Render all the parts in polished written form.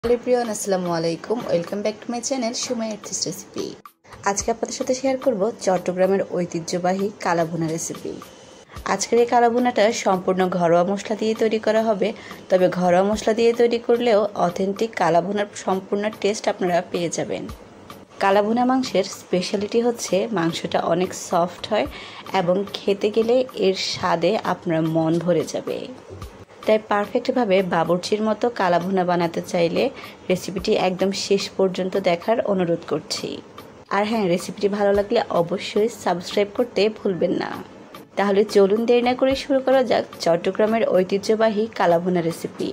Hello everyone, আসসালামু আলাইকুম। Welcome back to my channel সুমাই আর্থিস রেসিপি। আজকে আপনাদের সাথে শেয়ার করব চট্টগ্রামের ঐতিহ্যবাহী কালাভুনা রেসিপি। আজকের এই কালাভুনাটা সম্পূর্ণ ঘরোয়া মশলা দিয়ে তৈরি করা হবে। তবে ঘরোয়া মশলা দিয়ে তৈরি করলেও অথেন্টিক কালাভুনার সম্পূর্ণ টেস্ট আপনারা পেয়ে যাবেন। কালাভুনা মাংসের স্পেশালিটি হচ্ছে মাংসটা অনেক সফট হয় এবং খেতে গেলে এর স্বাদে আপনার মন ভরে যাবে। তাই পারফেক্টভাবে বাবুর্চির মতো কালাভুনা বানাতে চাইলে রেসিপিটি একদম শেষ পর্যন্ত দেখার অনুরোধ করছি। আর হ্যাঁ, রেসিপিটি ভালো লাগলে অবশ্যই সাবস্ক্রাইব করতে ভুলবেন না। তাহলে চলুন দেরি না করে শুরু করা যাক চট্টগ্রামের ঐতিহ্যবাহী কালাভুনা রেসিপি।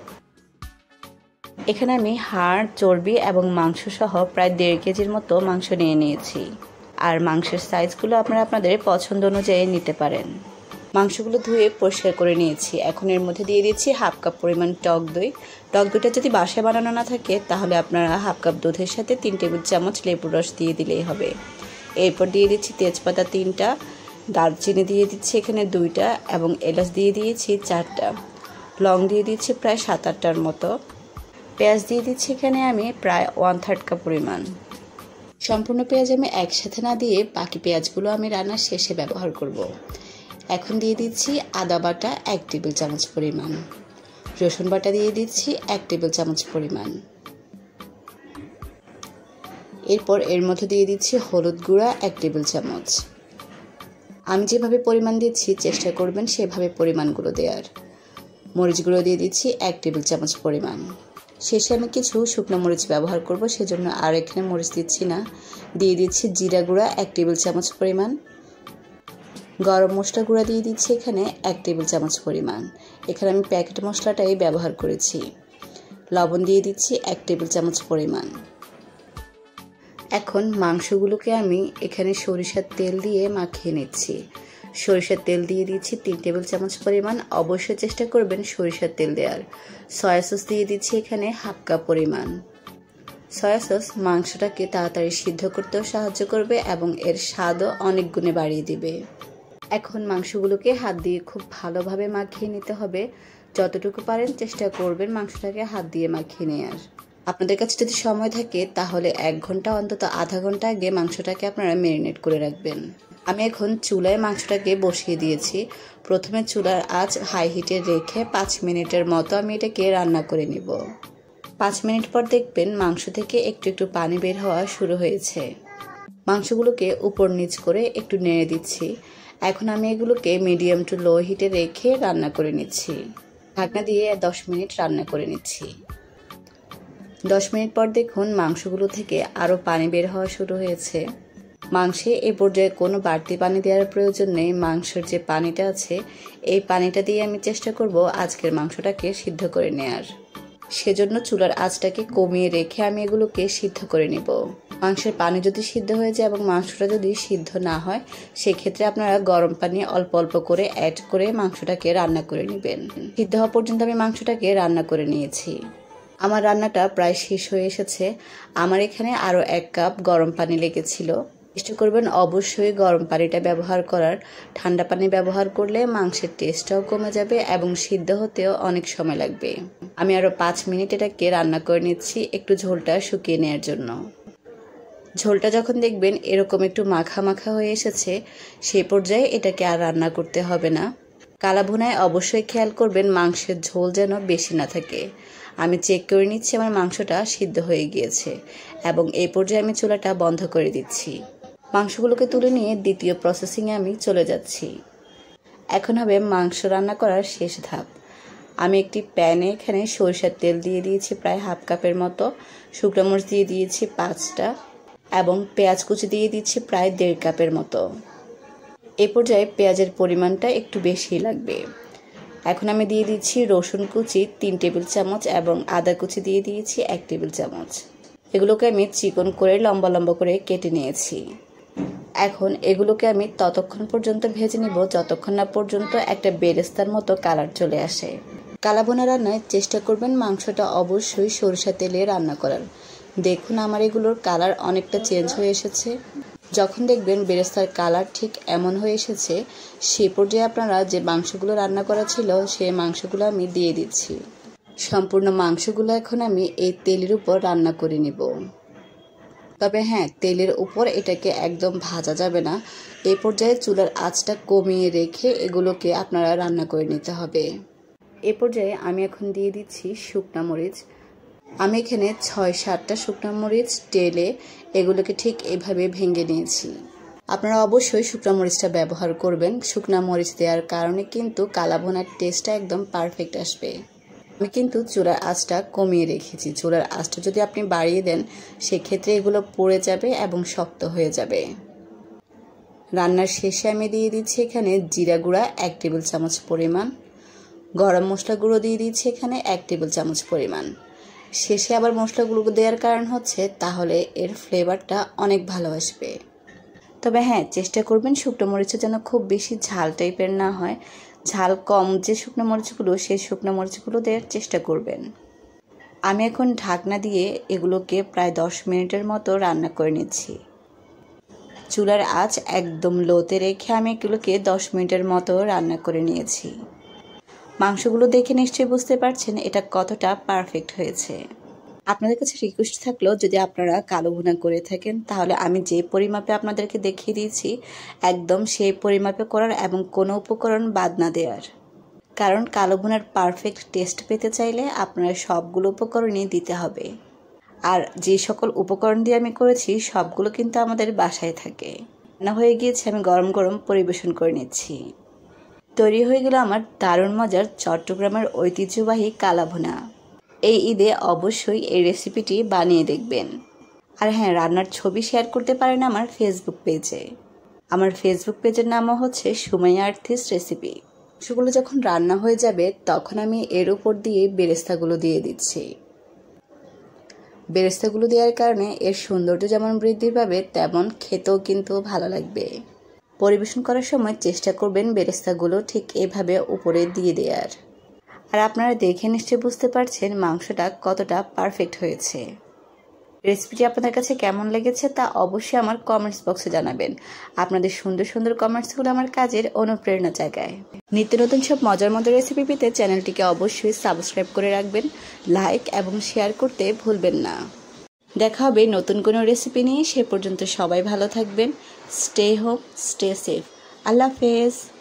এখানে আমি হাড়, চর্বি এবং মাংস সহ প্রায় 1.5 কেজির মতো মাংস নিয়ে নিয়েছি। আর মাংসের সাইজগুলো আপনারা আপনাদের পছন্দ অনুযায়ী নিতে পারেন। মাংসগুলো ধুয়ে পরিষ্কার করে নিয়েছি। এখন এর মধ্যে দিয়ে দিচ্ছি 1/2 কাপ পরিমাণ টক দই। টক দইটা যদি বাসায় বানানো না থাকে তাহলে আপনারা 1/2 কাপ দুধের সাথে 3 টেবিল চামচ লেবুর রস দিয়ে দিলেই হবে। এরপর দিয়ে দিচ্ছি তেজপাতা 3টা, দারচিনি দিয়ে দিচ্ছি এখানে 2টা এবং এলাচ দিয়ে দিয়েছি 4টা, লং দিয়ে দিচ্ছি প্রায় 7-8টার মতো। পেঁয়াজ দিয়ে দিচ্ছি এখানে আমি প্রায় 1/3 কাপ পরিমাণ। সম্পূর্ণ পেঁয়াজ আমি একসাথে না দিয়ে বাকি পেঁয়াজগুলো আমি রান্নার শেষে ব্যবহার করব। এখন দিয়ে দিচ্ছি আদা বাটা 1 টেবিল চামচ পরিমাণ, রসুন বাটা দিয়ে দিচ্ছি 1 টেবিল চামচ পরিমাণ। এরপর এর মধ্যে দিয়ে দিচ্ছি হলুদ গুঁড়া 1 টেবিল চামচ। আমি যেভাবে পরিমাণ দিচ্ছি চেষ্টা করবেন সেভাবে পরিমাণগুলো দেওয়ার। মরিচ গুঁড়ো দিয়ে দিচ্ছি 1 টেবিল চামচ পরিমাণ। শেষে আমি কিছু শুকনো মরিচ ব্যবহার করব, সেজন্য আর এখানে মরিচ দিচ্ছি না। দিয়ে দিচ্ছি জিরা গুঁড়া 1 টেবিল চামচ পরিমাণ। গরম মশলা গুঁড়া দিয়ে দিচ্ছি এখানে 1 টেবিল চামচ পরিমাণ। এখানে আমি প্যাকেট মশলাটাই ব্যবহার করেছি। লবণ দিয়ে দিচ্ছি 1 টেবিল চামচ পরিমাণ। এখন মাংসগুলোকে আমি এখানে সরিষার তেল দিয়ে মাখিয়ে নিচ্ছি। সরিষার তেল দিয়ে দিচ্ছি 3 টেবিল চামচ পরিমাণ। অবশ্যই চেষ্টা করবেন সরিষার তেল দেওয়ার। সয়া সস দিয়ে দিচ্ছি এখানে 1/2 কাপ পরিমাণ। সয়া সস মাংসটাকে তাড়াতাড়ি সিদ্ধ করতেও সাহায্য করবে এবং এর স্বাদও অনেক গুণে বাড়িয়ে দিবে। এখন মাংসগুলোকে হাত দিয়ে খুব ভালোভাবে মাখিয়ে নিতে হবে। যতটুকু পারেন চেষ্টা করবেন মাংসটাকে হাত দিয়ে মাখিয়ে নেওয়ার। আপনাদের কাছে যদি সময় থাকে তাহলে 1 ঘন্টা অন্তত আধা ঘন্টা আগে মাংসটাকে আপনারা ম্যারিনেট করে রাখবেন। আমি এখন চুলায় মাংসটাকে বসিয়ে দিয়েছি। প্রথমে চুলার আঁচ হাই হিটে রেখে 5 মিনিটের মতো আমি এটাকে রান্না করে নিব। 5 মিনিট পর দেখবেন মাংস থেকে একটু একটু পানি বের হওয়া শুরু হয়েছে। মাংসগুলোকে উপর নিচ করে একটু নেড়ে দিচ্ছি। এখন আমি এগুলোকে মিডিয়াম টু লো হিটে রেখে রান্না করে নিচ্ছি। ঢাকনা দিয়ে 10 মিনিট রান্না করে নিচ্ছি। 10 মিনিট পর দেখুন মাংসগুলো থেকে আরও পানি বের হওয়া শুরু হয়েছে। মাংসে এ পর্যায়ে কোনো বাড়তি পানি দেওয়ার প্রয়োজন নেই। মাংসের যে পানিটা আছে এই পানিটা দিয়ে আমি চেষ্টা করব আজকের মাংসটাকে সিদ্ধ করে নেয়ার। সেজন্য চুলার আঁচটাকে কমিয়ে রেখে আমি এগুলোকে সিদ্ধ করে নিব। মাংসের পানি যদি সিদ্ধ হয়ে যায় এবং মাংসটা যদি সিদ্ধ না হয় সেক্ষেত্রে আপনারা গরম পানি অল্প অল্প করে অ্যাড করে মাংসটাকে রান্না করে নেবেন। সিদ্ধ হওয়া পর্যন্ত আমি মাংসটাকে রান্না করে নিয়েছি। আমার রান্নাটা প্রায় শেষ হয়ে এসেছে। আমার এখানে আরও 1 কাপ গরম পানি লেগেছিল। চেষ্টা করবেন অবশ্যই গরম পানিটা ব্যবহার করার। ঠান্ডা পানি ব্যবহার করলে মাংসের টেস্টটাও কমে যাবে এবং সিদ্ধ হতেও অনেক সময় লাগবে। আমি আরও 5 মিনিট এটাকে রান্না করে নিচ্ছি একটু ঝোলটা শুকিয়ে নেওয়ার জন্য। ঝোলটা যখন দেখবেন এরকম একটু মাখা মাখা হয়ে এসেছে সেই পর্যায়ে এটাকে আর রান্না করতে হবে না। কালাভুনায় অবশ্যই খেয়াল করবেন মাংসের ঝোল যেন বেশি না থাকে। আমি চেক করে নিচ্ছি আমার মাংসটা সিদ্ধ হয়ে গিয়েছে এবং এই পর্যায়ে আমি চুলাটা বন্ধ করে দিচ্ছি। মাংসগুলোকে তুলে নিয়ে দ্বিতীয় প্রসেসিংয়ে আমি চলে যাচ্ছি। এখন হবে মাংস রান্না করার শেষ ধাপ। আমি একটি প্যানে এখানে সরিষার তেল দিয়ে দিয়েছি প্রায় 1/2 কাপের মতো, শুকনো মরিচ দিয়ে দিয়েছি 5টা এবং পেঁয়াজ কুচি দিয়ে দিচ্ছি প্রায় 1.5 কাপের মতো। এই পর্যায়ে পেঁয়াজের পরিমাণটা একটু বেশি লাগবে। এখন আমি দিয়ে দিচ্ছি রসুন কুচি 3 টেবিল চামচ এবং আদা কুচি দিয়ে দিয়েছি 1 টেবিল চামচ। এগুলোকে আমি চিকন করে লম্বা লম্বা করে কেটে নিয়েছি। এখন এগুলোকে আমি ততক্ষণ পর্যন্ত ভেজে নিব যতক্ষণ না পর্যন্ত একটা বেরেস্তার মতো কালার চলে আসে। কালাভুনা রান্নায় চেষ্টা করবেন মাংসটা অবশ্যই সরিষা তেলে রান্না করার। দেখুন আমার এগুলোর কালার অনেকটা চেঞ্জ হয়ে এসেছে। যখন দেখবেন বেরেস্তার কালার ঠিক এমন হয়ে এসেছে সেই পর্যায়ে আপনারা যে মাংসগুলো রান্না করা ছিল সেই মাংসগুলো আমি দিয়ে দিচ্ছি। সম্পূর্ণ মাংসগুলো এখন আমি এই তেলের উপর রান্না করে নিব। তবে হ্যাঁ, তেলের উপর এটাকে একদম ভাজা যাবে না। এই পর্যায়ে চুলার আঁচটা কমিয়ে রেখে এগুলোকে আপনারা রান্না করে নিতে হবে। এ পর্যায়ে আমি এখন দিয়ে দিচ্ছি শুকনা মরিচ। আমি এখানে ৬-৭টা শুকনা মরিচ টেলে এগুলোকে ঠিক এভাবে ভেঙে নিয়েছি। আপনারা অবশ্যই শুকনা মরিচটা ব্যবহার করবেন। শুকনা মরিচ দেওয়ার কারণে কিন্তু কালাভুনার টেস্টটা একদম পারফেক্ট আসবে। আমি কিন্তু চুলার আঁচটা কমিয়ে রেখেছি। চুলার আঁচটা যদি আপনি বাড়িয়ে দেন সেক্ষেত্রে এগুলো পুড়ে যাবে এবং শক্ত হয়ে যাবে। রান্নার শেষে আমি দিয়ে দিচ্ছি এখানে জিরা গুঁড়া ১ টেবিল চামচ পরিমাণ, গরম মশলা গুঁড়ো দিয়ে দিচ্ছি এখানে ১ টেবিল চামচ পরিমাণ। শেষে আবার মশলাগুলো দেওয়ার কারণ হচ্ছে তাহলে এর ফ্লেভারটা অনেক ভালো আসবে। তবে হ্যাঁ, চেষ্টা করবেন শুকনো মরিচটা যেন খুব বেশি ঝাল টাইপের না হয়। ঝাল কম যে শুকনো মরিচগুলো, সেই শুকনো মরিচগুলো দেওয়ার চেষ্টা করবেন। আমি এখন ঢাকনা দিয়ে এগুলোকে প্রায় ১০ মিনিটের মতো রান্না করে নিচ্ছি। চুলার আঁচ একদম লোতে রেখে আমি এগুলোকে ১০ মিনিটের মতো রান্না করে নিয়েছি। মাংসগুলো দেখে নিশ্চয়ই বুঝতে পারছেন এটা কতটা পারফেক্ট হয়েছে। আপনাদের কাছে রিকোয়েস্ট থাকলেও যদি আপনারা কালো ভুনা করে থাকেন তাহলে আমি যে পরিমাপে আপনাদেরকে দেখিয়ে দিয়েছি একদম সেই পরিমাপে করার এবং কোনো উপকরণ বাদ না দেওয়ার। কারণ কালো ভুনার পারফেক্ট টেস্ট পেতে চাইলে আপনারা সবগুলো উপকরণই দিতে হবে। আর যে সকল উপকরণ দিয়ে আমি করেছি সবগুলো কিন্তু আমাদের বাসায় থাকে। রান্না হয়ে গিয়েছে, আমি গরম গরম পরিবেশন করে নিচ্ছি। তৈরি হয়ে গেল আমার দারুণ মজার চট্টগ্রামের ঐতিহ্যবাহী কালাভুনা। এই ঈদে অবশ্যই এই রেসিপিটি বানিয়ে দেখবেন। আর হ্যাঁ, রান্নার ছবি শেয়ার করতে পারেন আমার ফেসবুক পেজে। আমার ফেসবুক পেজের নামও হচ্ছে সুমাইয়া আর্টিস্ট রেসিপি। সেগুলো যখন রান্না হয়ে যাবে তখন আমি এর উপর দিয়ে বেরেস্তাগুলো দিয়ে দিচ্ছি। বেরেস্তাগুলো দেওয়ার কারণে এর সৌন্দর্য যেমন বৃদ্ধি পাবে তেমন খেতেও কিন্তু ভালো লাগবে। পরিবেশন করার সময় চেষ্টা করবেন বেরেস্তাগুলো ঠিক এভাবে উপরে দিয়ে দেওয়ার। আর আপনারা দেখে নিশ্চয়ই বুঝতে পারছেন মাংসটা কতটা পারফেক্ট হয়েছে। রেসিপিটি আপনাদের কাছে কেমন লেগেছে তা অবশ্যই আমার কমেন্টস বক্সে জানাবেন। আপনাদের সুন্দর সুন্দর কমেন্টসগুলো আমার কাজের অনুপ্রেরণা জাগায়। নিত্য নতুন সব মজার মজার রেসিপি পেতে চ্যানেলটিকে অবশ্যই সাবস্ক্রাইব করে রাখবেন, লাইক এবং শেয়ার করতে ভুলবেন না। দেখা হবে নতুন কোনো রেসিপি নিয়ে। সে পর্যন্ত সবাই ভালো থাকবেন। Stay home, stay safe. আল্লাহ হাফেজ।